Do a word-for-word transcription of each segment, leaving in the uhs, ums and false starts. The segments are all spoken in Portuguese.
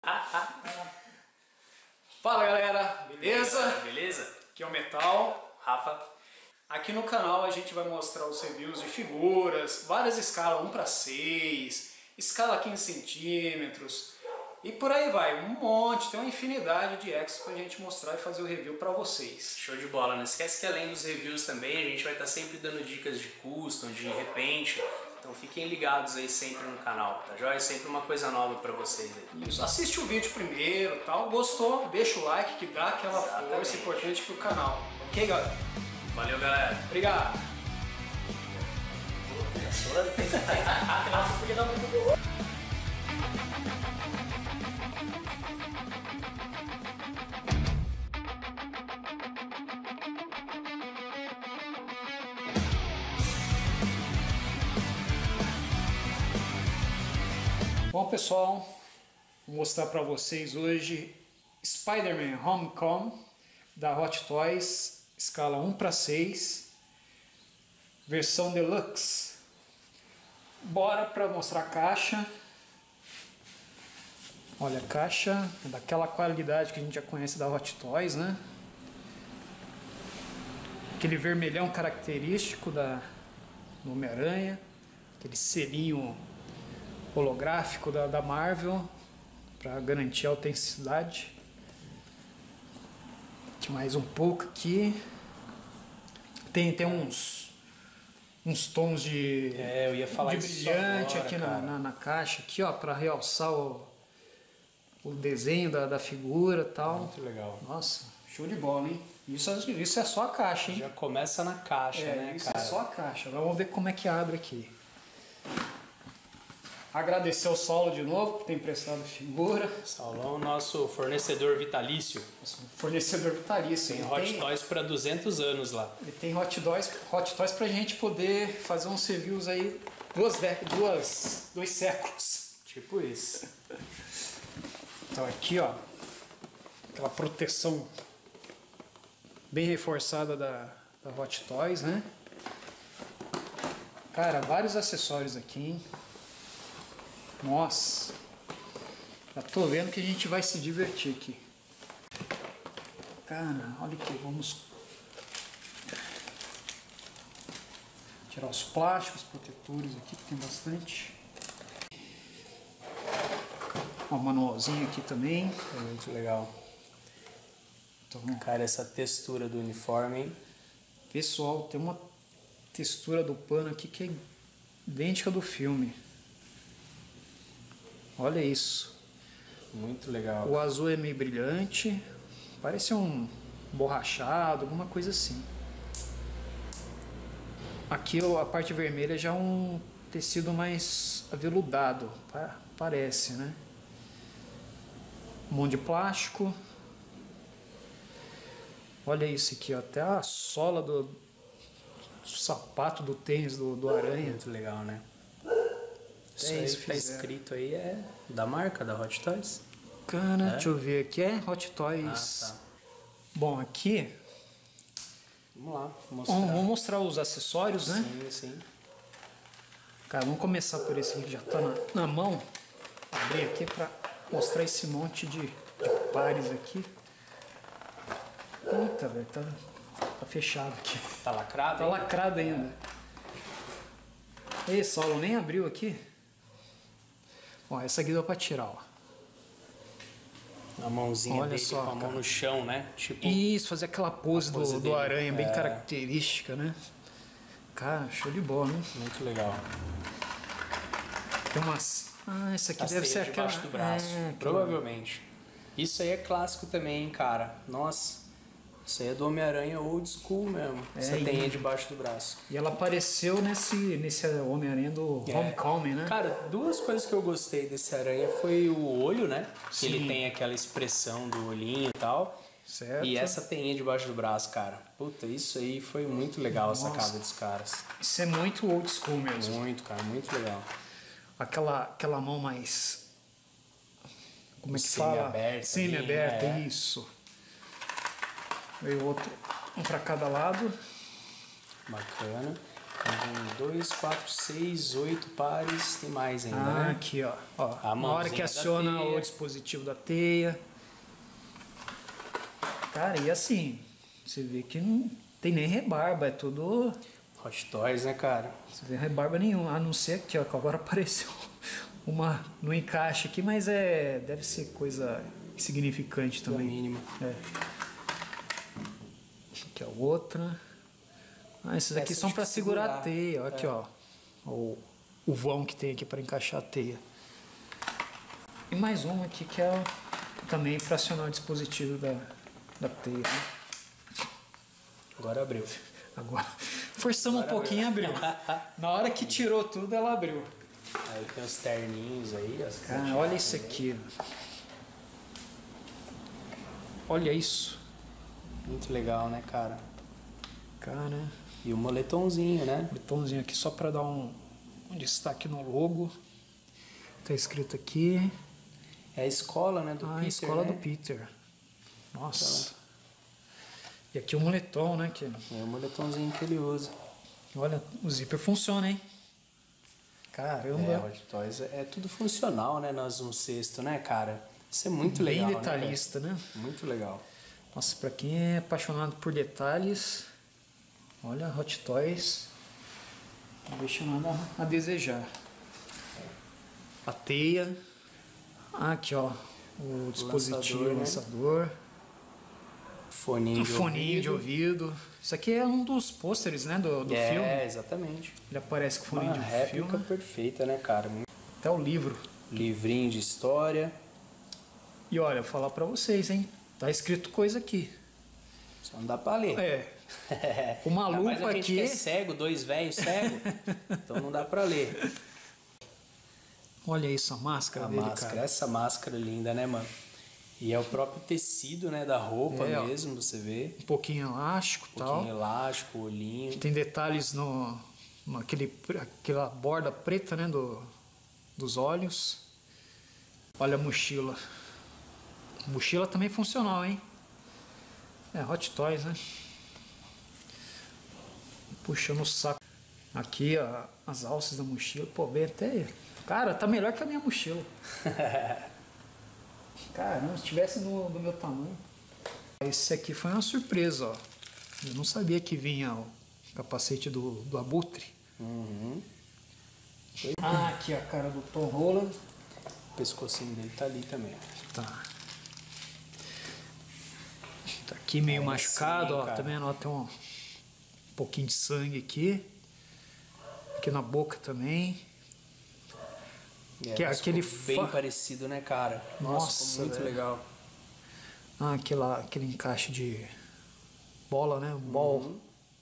Fala galera, beleza? Beleza? Aqui é o Metal, Rafa. Aqui no canal a gente vai mostrar os reviews de figuras, várias escalas um para seis, escala quinze centímetros e por aí vai, um monte, tem uma infinidade de extras pra gente mostrar e fazer o review para vocês. Show de bola, não esquece que além dos reviews também a gente vai estar sempre dando dicas de custom, de repente, então fiquem ligados aí sempre no canal, tá joia? Sempre uma coisa nova pra vocês aí. Isso, assiste o vídeo primeiro, tal, gostou, deixa o like que dá aquela Exatamente. força importante pro canal, ok galera? Valeu galera! Obrigado! Bom pessoal, vou mostrar para vocês hoje Spider-Man Homecoming da Hot Toys, escala um para seis, versão deluxe. Bora para mostrar a caixa. Olha, a caixa é daquela qualidade que a gente já conhece da Hot Toys, né? Aquele vermelhão característico da, do Homem-Aranha, aquele selinho holográfico da, da Marvel para garantir a autenticidade. Mais um pouco aqui. Tem, tem uns uns tons de, é, eu ia falar de isso brilhante agora, aqui na, na, na caixa aqui, ó, para realçar o, o desenho da, da figura e tal. Muito legal. Nossa, show de bola, hein? Isso, isso é só a caixa, hein? Já começa na caixa, é, né, isso cara? É só a caixa. Agora vamos ver como é que abre aqui. Agradecer ao Saulo de novo por ter emprestado figura. Saulão, nosso fornecedor vitalício. Nosso fornecedor vitalício. Tem Hot tem... Toys para duzentos anos lá. Ele tem Hot Toys, Hot Toys pra gente poder fazer uns reviews aí, duas décadas, duas, dois séculos. Tipo isso. Então aqui, ó, aquela proteção bem reforçada da, da Hot Toys, né? Cara, vários acessórios aqui, hein? Nossa, já tô vendo que a gente vai se divertir aqui. Cara, olha aqui, vamos tirar os plásticos protetores aqui, que tem bastante. Ó, manualzinho aqui também. É muito legal. Então, cara, essa textura do uniforme, hein? Pessoal, tem uma textura do pano aqui que é idêntica do filme. Olha isso. Muito legal. O azul é meio brilhante. Parece um borrachado, alguma coisa assim. Aqui a parte vermelha já é um tecido mais aveludado. Parece, né? Um monte de plástico. Olha isso aqui, ó. Até a sola do, do sapato do tênis do, do Aranha. Muito legal, né? Isso é aí isso que tá escrito aí é da marca, da Hot Toys. Cara, é? deixa eu ver aqui, é Hot Toys. Ah, tá. Bom, aqui... Vamos lá, mostrar. Vamos mostrar os acessórios, né? Sim, sim. Cara, vamos começar por esse aqui que já tá na, na mão. Abrir aqui pra mostrar esse monte de, de pares aqui. Puta, velho, tá, tá fechado aqui. Tá lacrado? Tá hein? lacrado ainda. Ei, Saulo, nem abriu aqui. Ó, essa aqui deu pra tirar, ó. A mãozinha Olha dele só, com a mão cara. no chão, né? Tipo, isso, fazer aquela pose, pose do, do dele. Aranha, bem É. característica, né? Cara, show de bola, hein? Muito legal. Tem umas... Ah, essa aqui As deve ser teias aquela... debaixo do braço, É, aquela- provavelmente. Isso aí é clássico também, cara. Nossa, isso aí é do Homem-Aranha old school mesmo. É, Essa e- teia debaixo do braço. E ela apareceu nesse, nesse Homem-Aranha do É. Homecoming, né? Cara, duas coisas que eu gostei desse aranha foi o olho, né? Que Sim. ele tem aquela expressão do olhinho e tal. Certo. E essa teinha debaixo do braço, cara. Puta, isso aí foi muito legal, Nossa. a sacada dos caras. Isso é muito old school mesmo. Muito, cara, muito legal. Aquela, aquela mão mais... Como é que fala? Semi-aberta. Semi-aberta, é. isso. Veio outro, um para cada lado. Bacana. Um, dois, quatro, seis, oito pares. Tem mais ainda, Ah, né? aqui, ó. ó A na hora que mãozinha da aciona teia. o dispositivo da teia. Cara, e assim, você vê que não tem nem rebarba, é tudo... Hot Toys, né, cara? Você vê rebarba nenhuma, a não ser aqui, ó, que agora apareceu uma no encaixe aqui, mas é, deve ser coisa insignificante Tudo também. mínimo. É. Aqui a outra. Ah, esses aqui Essa são de para segurar segurar. a teia, ó, aqui, É. ó. O, o vão que tem aqui para encaixar a teia. E mais uma aqui que é também para acionar o dispositivo da, da teia, né? Agora abriu. Agora, forçamos um pouquinho e abriu. Na hora que tirou tudo, ela abriu. Aí tem os terninhos aí. As Cara, olha isso aqui. Olha isso. Muito legal, né, cara? Cara, E o moletomzinho, né? botãozinho aqui só para dar um, um destaque no logo. Tá escrito aqui. É a escola, né, do Ah, Peter, a escola né? do Peter. Nossa. E aqui o moletom, né? Que, É o moletomzinho que ele usa. olha, o zíper funciona, hein? Caramba. É, Hot Toys é, é tudo funcional, né? Nós um cesto, né, cara? Isso é muito Bem legal, detalhista, né? né? Muito legal. Nossa, pra quem é apaixonado por detalhes, olha, Hot Toys não deixa nada a desejar. A teia. Ah, aqui, ó, o dispositivo, o lançador, né? lançador. Foninho Um de foninho de ouvido. ouvido. Isso aqui é um dos pôsteres, né, do, do é, filme. É, exatamente. Ele aparece com foninho Uma de réplica filme. perfeita, né, cara? Até o livro. Livrinho de história. E olha, vou falar pra vocês, hein. Tá escrito coisa aqui. Só não dá pra ler. É. Uma Ainda mais lupa a gente aqui. que é cego, dois velhos cegos. Então não dá pra ler. Olha isso, a máscara A dele, máscara, cara. essa máscara linda, né, mano? E é o próprio tecido, né, da roupa É, ó. mesmo, você vê. Um pouquinho elástico e Um tal. pouquinho elástico, olhinho. Tem detalhes no, no aquele, aquela borda preta, né, do, dos olhos. Olha a mochila. Mochila também funcional, hein? É, Hot Toys, né? Puxando o saco. Aqui, ó, as alças da mochila. Pô, bem até... Cara, tá melhor que a minha mochila. Caramba, se tivesse no, do meu tamanho. Esse aqui foi uma surpresa, ó. Eu não sabia que vinha o capacete do, do Abutre. Uhum. Ah, aqui a cara do Tom Holland. O pescocinho dele tá ali também. Tá. Tá aqui meio Aí machucado, sim, ó. cara. Tá vendo? Ó, tem um pouquinho de sangue aqui. Aqui na boca também. É, Que é mas aquele ficou bem fa- parecido, né, cara? Nossa, Nossa, ficou muito velho. legal. Ah, aquela, aquele encaixe de bola, né? Ball. Uhum.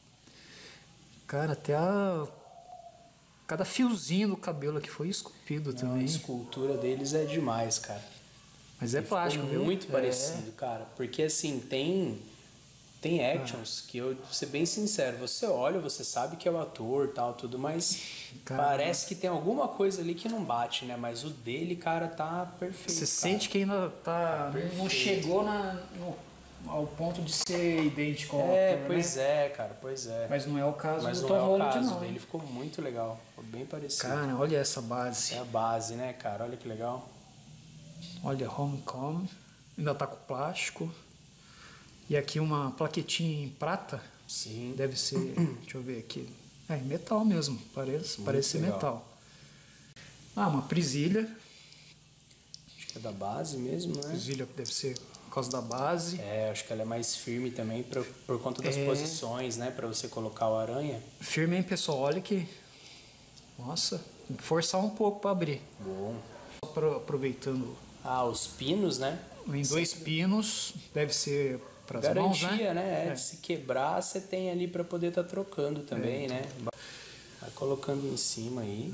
Cara, até a... Cada fiozinho do cabelo aqui foi esculpido Não, a também. escultura deles é demais, cara. Mas é E ficou plástico, viu? muito É. parecido, cara. Porque assim, tem tem actions que eu vou ser bem sincero, você olha, você sabe que é o ator, tal, tudo, mas Cara, parece que tem alguma coisa ali que não bate, né? Mas o dele, cara, tá perfeito. Você cara. sente que ainda tá. Não Perfeito. chegou na, no- ao ponto de ser idêntico ao É, ator, pois né? é, cara, pois é. Mas não é o caso Mas do não Tom é o Holland, caso não. dele, ficou muito legal, ficou bem parecido. Cara, olha essa base. É a base, né, cara? Olha que legal. Olha, Homecoming. Ainda tá com plástico. E aqui uma plaquetinha em prata. Sim. Deve ser. Deixa eu ver aqui. É, em metal mesmo. Parece, Muito parece ser legal. metal. Ah, uma presilha. Acho que é da base mesmo, né? Presilha deve ser por causa da base. É, acho que ela é mais firme também por, por conta das É. posições, né? Pra você colocar o aranha. Firme, hein, pessoal? Olha que. Nossa, tem que forçar um pouco para abrir. Bom. Só pra- aproveitando. Ah, os pinos, né? Em dois pinos, deve ser para as mãos, Garantia, né? né? É, É. Se quebrar, você tem ali pra poder estar trocando também, né? Vai colocando em cima aí.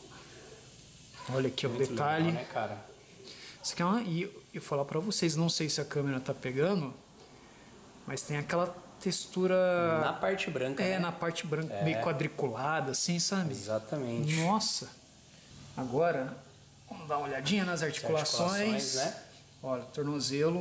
Olha aqui o Muito detalhe. legal, né, cara? Isso aqui é uma, e eu falar para vocês, não sei se a câmera tá pegando, mas tem aquela textura. Na parte branca, É, né? na parte branca, É. meio quadriculada, assim, sabe? Exatamente. Nossa! Agora, vamos dar uma olhadinha nas articulações. articulações, né? Olha, tornozelo.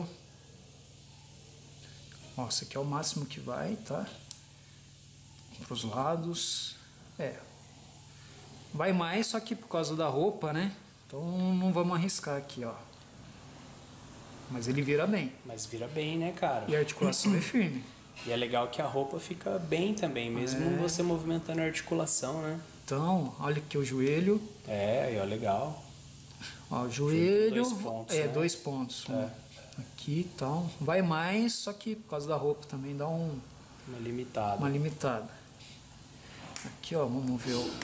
Nossa, aqui é o máximo que vai, tá? Para os lados. É. Vai mais, só que por causa da roupa, né? Então não vamos arriscar aqui, ó. Mas ele vira bem. Mas vira bem, né, cara? E a articulação é firme. E é legal que a roupa fica bem também, mesmo É. você movimentando a articulação, né? Então, olha aqui o joelho. É, aí ó, legal. Ó, o joelho. Dois pontos, é, né? dois pontos. É. Aqui, então. Vai mais, só que por causa da roupa também dá um, Uma limitada. uma limitada. Aqui, ó, vamos ver o...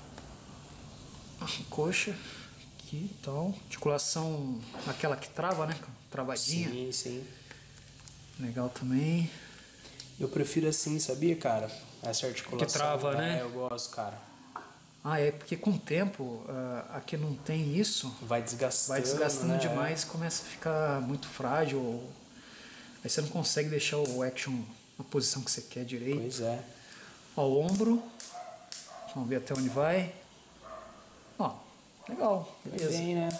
a coxa. Aqui, então. Articulação, aquela que trava, né? Travadinha. Sim, sim. Legal também. Eu prefiro assim, sabia, cara? Essa articulação. Que trava, é, né? Eu gosto, cara. Ah, é porque com o tempo, uh, aqui não tem isso, Vai desgastando, vai desgastando né? demais, começa a ficar muito frágil. Aí você não consegue deixar o action na posição que você quer direito. Pois é. Ó, o ombro. Vamos ver até onde vai. Ó, legal, beleza. Bem, né?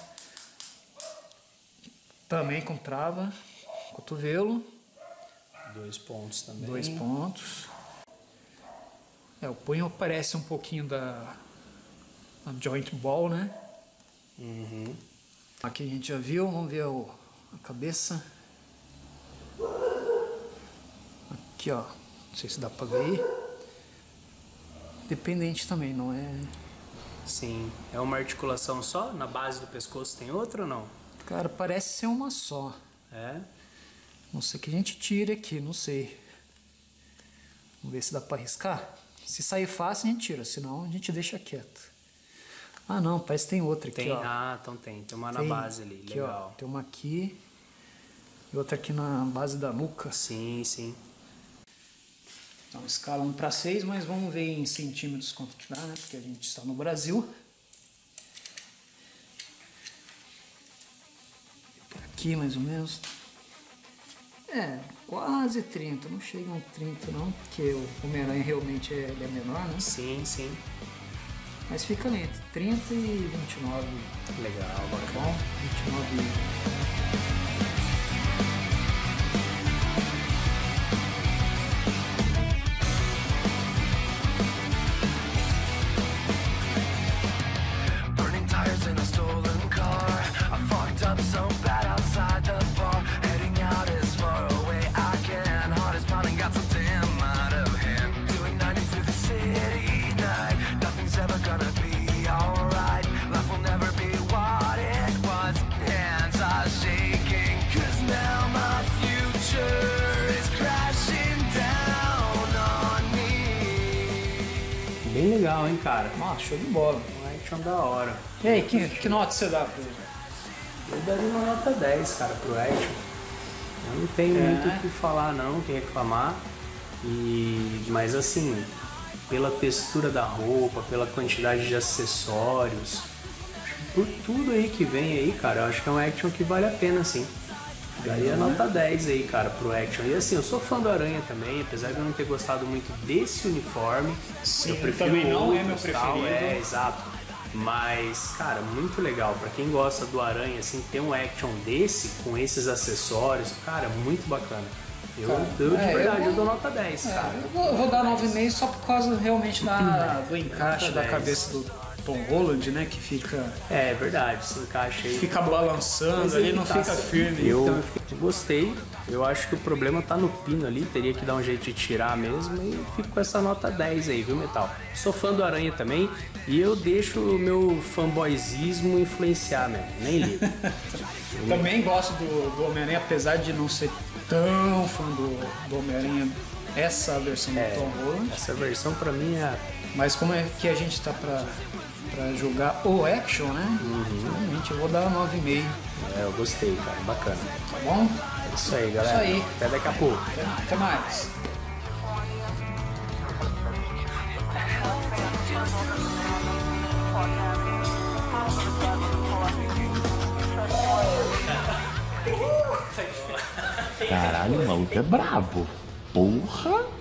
Também com trava. Cotovelo. Dois pontos também. Dois pontos. É, o punho parece um pouquinho da, da joint ball, né? Uhum. Aqui a gente já viu, vamos ver o, a cabeça. Aqui, ó, não sei se dá pra ver. Dependente também, não é? Sim. É uma articulação só? Na base do pescoço tem outra ou não? Cara, parece ser uma só. É? Não sei o que a gente tira aqui, não sei. Vamos ver se dá pra arriscar. Se sair fácil, a gente tira, senão a gente deixa quieto. Ah, não, parece que tem outra aqui, Tem, ó. ah, então tem. Tem uma Tem na base ali, aqui, legal. ó, tem uma aqui e outra aqui na base da nuca. Sim, sim. Então, escala um para seis, mas vamos ver em centímetros quanto que dá, né? Porque a gente está no Brasil. Por aqui, mais ou menos. É, quase trinta. Não chega a trinta, não, porque o Homem-Aranha realmente é, ele é menor, né? Sim, sim. Mas fica entre trinta e vinte e nove. Legal, Tá bacana. bom? vinte e nove. Burning tires in a stolen car. I fucked up so bad outside the bar. Heading out as far away I can. Heart is pounding, got some damn out of hand. Doing ninety through the city night. Nothing's ever gonna be alright. Life will never be what it was. Hands are shaking. Cause now my future is crashing down on me. Bem legal, hein, cara? Ah, show de bola. Um action da hora. E aí, que, que nota você dá pra ele? Eu daria uma nota dez, cara, pro action. Eu não tenho É. muito o que falar, não, o que reclamar. E... Mas assim, pela textura da roupa, pela quantidade de acessórios, por tudo aí que vem aí, cara, eu acho que é um action que vale a pena, sim. Daria nota dez aí, cara, pro action. E assim, eu sou fã do Aranha também, apesar de eu não ter gostado muito desse uniforme. Sim, eu prefiro também não é outros, meu tal, preferido. É, exato. Mas, cara, muito legal. Pra quem gosta do Aranha, assim, ter um action desse, com esses acessórios, cara, muito bacana. Eu, Cara, eu de é, eu verdade, eu, vou- dou nota dez, É, cara. eu vou, eu vou dar nove vírgula cinco só por causa realmente da, do encaixe Nota da dez. cabeça do Tom Holland, né? Que fica, É verdade, se encaixa aí. fica balançando Mas ali, ele não tá fica assim. firme. Eu Então, gostei. Eu acho que o problema tá no pino ali, teria que dar um jeito de tirar mesmo e fico com essa nota dez aí, viu, Metal? Sou fã do Aranha também e eu deixo o meu fanboyzismo influenciar mesmo, nem ligo. também gosto do, do Homem-Aranha, apesar de não ser tão fã do, do Homem-Aranha, essa versão É. do Tom Holland. Essa versão pra mim é... Mas como é que a gente tá pra, pra jogar o action, né? Realmente eu vou dar nove vírgula cinco, é, eu gostei, cara, bacana. tá bom? É isso aí, galera. Isso aí. Até daqui a pouco. Até, até mais. Caralho, o maluco é brabo. Porra!